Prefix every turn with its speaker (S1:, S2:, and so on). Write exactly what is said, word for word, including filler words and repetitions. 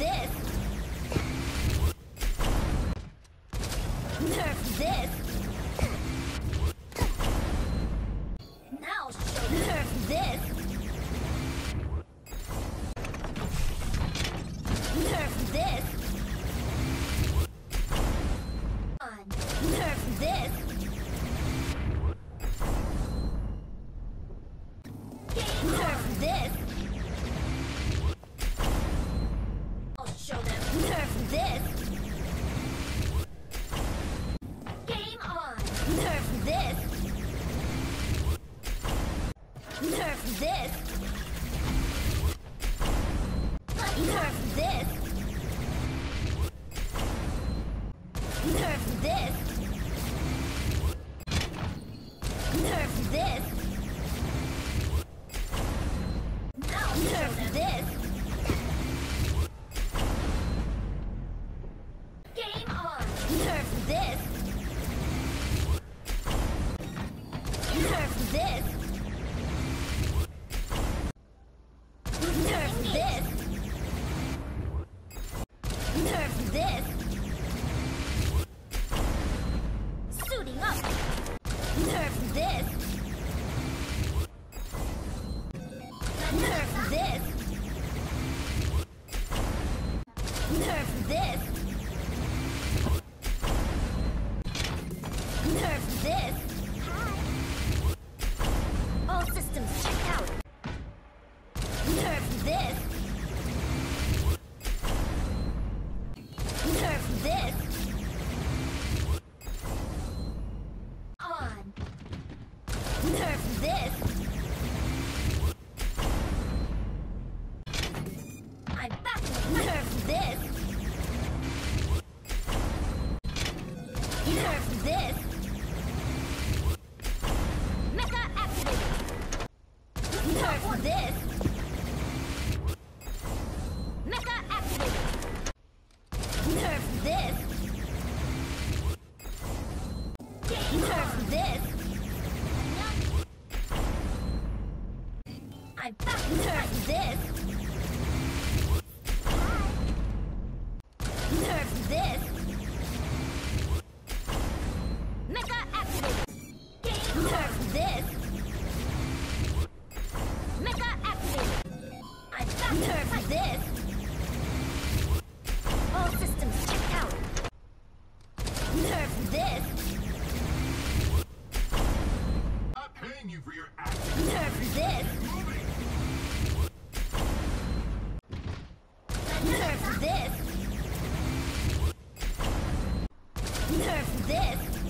S1: this! Nerf this! Now show nerf this! Nerf this! On. Nerf this! Nerf this! I'll show them. Nerf this! Game on! Nerf this! Nerf this! Nerf this! Nerf this! Nerf this! Now nerf this! Game on! Nerf this! Nerf this! Nerf this! Nerf this! Suiting up! Nerf this! Nerf this! Nerf this! Nerf this! All systems checked out! Nerf this! Nerf this! On! Nerf this! I'm back! Nerf this! Nerf this! Mecha activated! Nerf this! Mecha activated! Nerf this! Nerf this! I'm back! Nerf this! Nerf this! Mecha activated! Nerf this! Mecha activated! I'm back! Nerf this! All systems checked out! Nerf this!
S2: Not paying you for your actions.
S1: Nerf this! Nerf this! Nerf this!